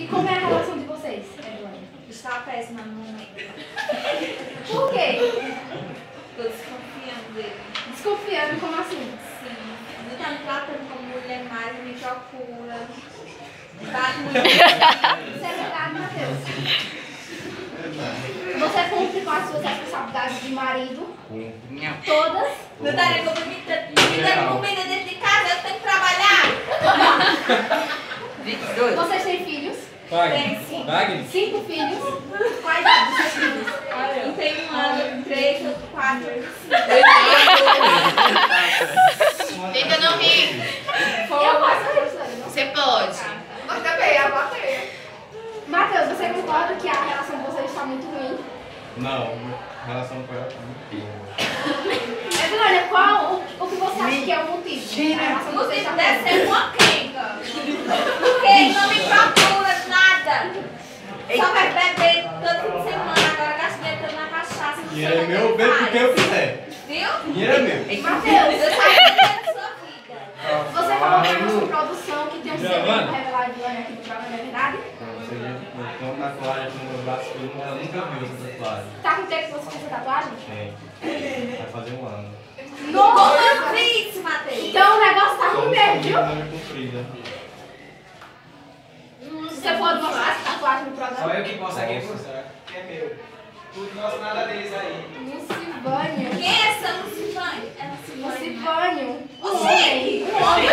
E como é a relação de vocês? Está péssima no momento. Por quê? Estou desconfiando dele. Desconfiando, como assim? Sim. Ele está me tratando como mulher mais, me procura. Bate muito. Isso é verdade, Matheus. Você cumpre com as suas responsabilidades de marido? Todas? Não estaria como me dando comida dentro de casa, eu tenho que trabalhar. Vocês têm filhos? Tem sim. 5 filhos? Quais dos seus filhos? Um tem 1 ano, 3, outro 4, 5. Tenta não rir. Eu posso isso, Você pode. Mas também, a bateria. Matheus, você concorda que a relação de vocês está muito ruim? Não, a relação com ela tá muito boa. Edilânia, qual o que você acha que é o motivo? A relação O de vocês motivo está deve ser uma quenga. Porque ele não me procura nada. Só vai beber todo fim de semana, agora gasta dinheiro todo na cachaça. Dinheiro é meu, bebo porque eu quiser. Viu? Dinheiro é meu. Matheus, Eu saio da sua vida. você falou para a nossa produção que tem um segredo para revelar a Edilânia aqui no programa, não é verdade? Eu tenho uma tatuagem aqui no meu braço que ela nunca viu essa tatuagem. Tá com tempo que você fez essa tatuagem? Tem. Vai fazer 1 ano. Como eu Nossa! fiz, Matheus? Então o negócio tá ruim mesmo, viu? Comprida. Você pode mostrar essa tatuagem no Só programa? eu que posso aqui mostrar, que é meu. Tudo nosso, nada deles aí. Lucivânio. Quem é essa Lucivânio? É Lucivânio. Lucivânio. O homem. homem.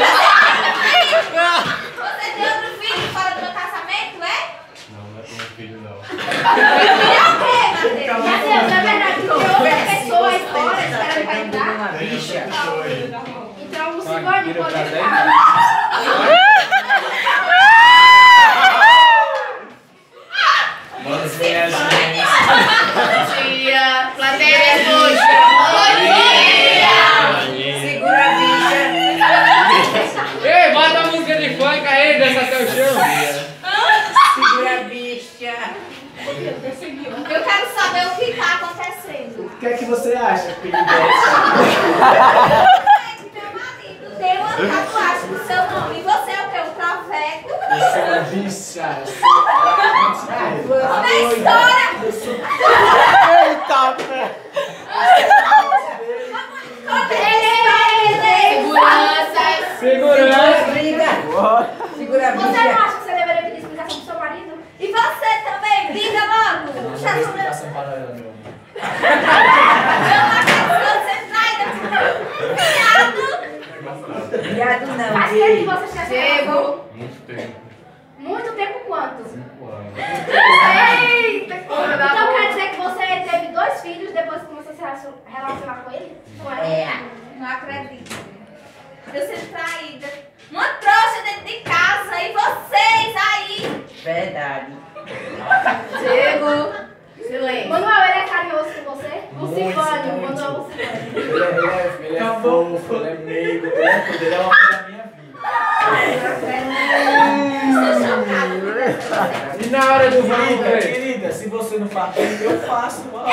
Você tem outro filho fora do meu casamento, é? Não, não é pro meu filho, não. Filho é o quê, Matheus? Matheus, é verdade que tem outra pessoa aí fora esperando pra entrar? Então, Lucivânio pode entrar. Vamos ver as mães. Bom dia. Plateia roxa. Bom dia. Segura a bicha. Ei, bota a música de funk aí, dança até o chão. Segura a bicha. Eu quero saber o que está acontecendo. O que é que você acha, filho? Meu marido tem uma tatuagem com seu nome. E você é o quê? O profeta? Eu sou uma bicha. Na história! Eita, pé! Segurança. Segura a Você não bicha. acha que você deveria pedir explicação pro seu marido? E você também, diga logo! Já Uma sou explicação para ela, meu amigo. Viado não. Faz tempo que você está Chego. Muito tempo. Muito tempo quanto? 5 anos. Eita, então quer dizer que você teve 2 filhos depois que começou a se relacionar com ele? Com ela? Não acredito. Eu sendo traída. Uma trouxa dentro de casa e vocês aí. Verdade. Chego. Silêncio. Manuel, ele é carinhoso com você? Lucivânio, muito. Manuel Lucivânio. Ele é fofo, ele é meigo, ele é tudo, ele é o amor da minha vida. Estou chocada. E na hora do vamos Querida, ver? querida, se você não faz, eu faço. Ó.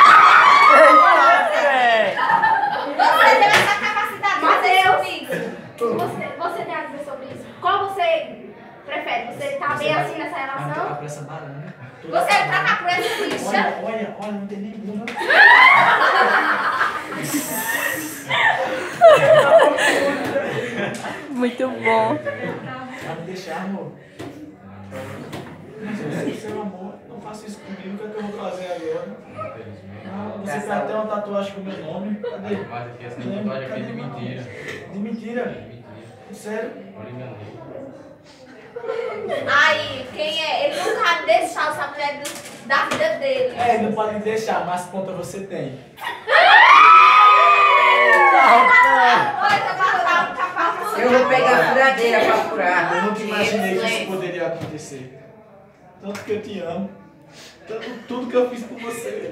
Você tem essa capacidade de fazer isso comigo. Você tem a dizer sobre isso? Qual você prefere? Você tá bem assim nessa relação? Por essa baranga. Você troca por essa bicha. Olha, não tem nem bunda. Muito bom. Vai me deixar, amor. Seu amor, não faça isso comigo, o que é que eu vou fazer agora? Você tem até uma tatuagem com o meu nome. Cadê? Mas aqui, essa tatuagem aqui é de mentira. De mentira? Mentira. Sério? Olha, enganei. Aí, quem é? Ele não vai deixar essa mulher da vida dele. É, não pode me deixar, mas conta você tem. Eu vou pegar a furadeira pra furar. Eu nunca imaginei que isso poderia acontecer. Tanto que eu te amo. Tudo que eu fiz por você.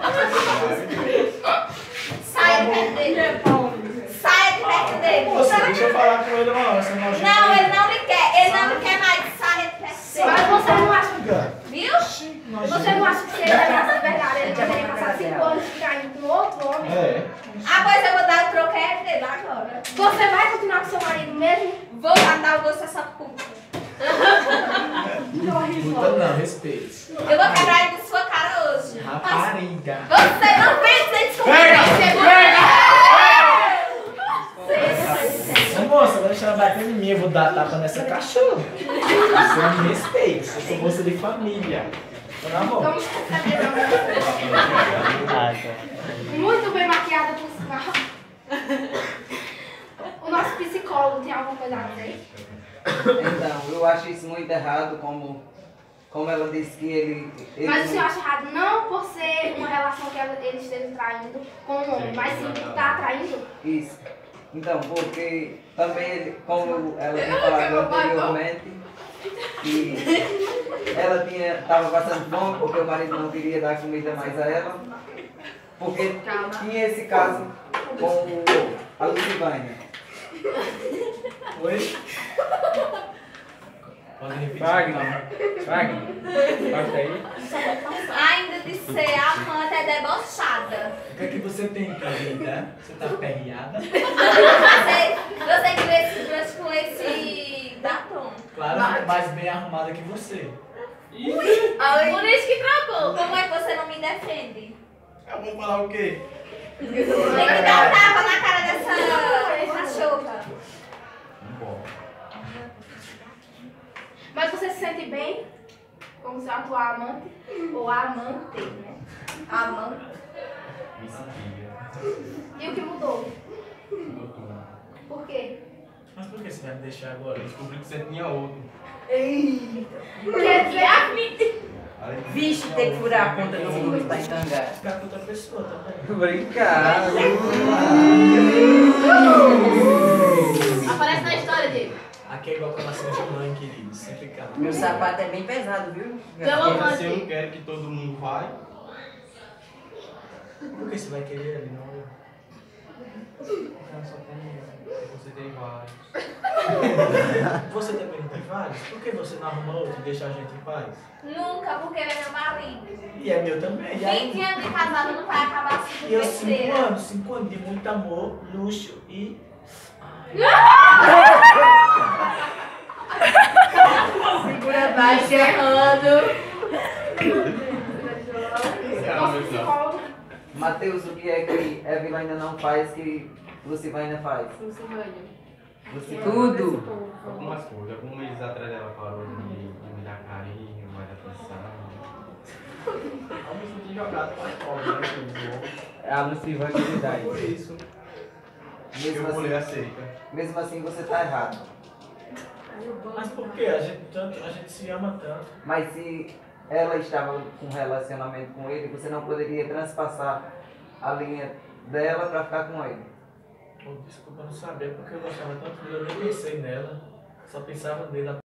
Saia de perto dele. Saia de perto dele. Você, deixa eu falar com ele uma hora, você não ajuda. Não, ele não lhe quer. Ele não lhe quer mais. Saia de perto dele. Mas você não acha, Viu? você não acha que se ele tivesse de verdade, ele poderia passar 5 anos traindo com outro homem? É. Ah, pois eu vou dar o troquete dele agora. Você vai continuar com seu marido mesmo? Vou mandar o gosto dessa puta. Corre. Escuta não, respeite. Eu vou quebrar ele na sua cara hoje. Rapariga. Você não pensa em descobrir. Ô moça, vai deixar ela bater em mim, eu vou dar tapa nessa cachorra. Você me respeita, eu sou moça de família. Tô na mão. Vamos saber muito bem maquiada por sinal. O nosso psicólogo tem alguma coisa a dizer? Então, eu acho isso muito errado, como ela disse que ele Mas o senhor acha errado não por ser uma relação que ele esteja traindo com um homem, mas sim por estar traindo? Isso. Então, porque também, como ela tinha falado anteriormente, que ela estava passando fome porque o marido não queria dar comida mais a ela, porque tinha esse caso com a Lucivânia. Oi? Pode repetir. Wagner. Corta aí. Ainda de ser amante é debochada. O que é que você tem, querida? Você tá perreada? Você que vê esse com esse batom. Claro, mais bem arrumada que você. Por isso que trocou. Como é que você não me defende? Eu vou falar o quê? Tem que dar um tapa na cara dessa cachorra. Mas você se sente bem com o seu atual amante? Ou amante, né? Amante. Me seguia. E o que mudou? Mudou tudo. Por quê? Mas por que você vai me deixar agora? Eu descobri que você tinha outro. Quer dizer, Vixe, tem que furar a ponta do mundo pra entangar. Ficar com outra pessoa também. Brincar. aparece na história dele. Aqui é igual coração de mãe, querido. Sempre calma. Meu sapato é bem pesado, viu? Mas se eu não quero que todo mundo vai, Por que você vai querer ele? Não, eu só tenho. Você tem vários. você também não tem vários? Por que você não arruma outro e deixa a gente em paz? Nunca, porque ele é meu marido. E é meu também. E aí? 20 anos de casado não vai acabar assim E de eu besteira. 5 anos de muito amor, luxo e... Segura baixo errando. Nosso psicólogo. Mateus, o que é que Evelyn ainda não faz que Lucivânia faz? Tudo. Algumas coisas. Alguns meses atrás ela parou de me dar carinho, mais atenção. Eu me senti jogado com a cobra, né? A Lucivânia que dá Por isso. isso. Eu vou lhe aceita. Mesmo assim você tá errado. Mas por que? A gente se ama tanto. Mas se ela estava com um relacionamento com ele, você não poderia transpassar a linha dela para ficar com ele. Oh, desculpa, eu não sabia porque eu gostava tanto dele, eu nem pensei nela. Só pensava nele.